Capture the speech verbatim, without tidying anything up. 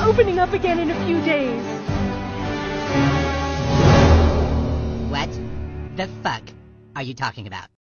opening up again in a few days. What the fuck are you talking about?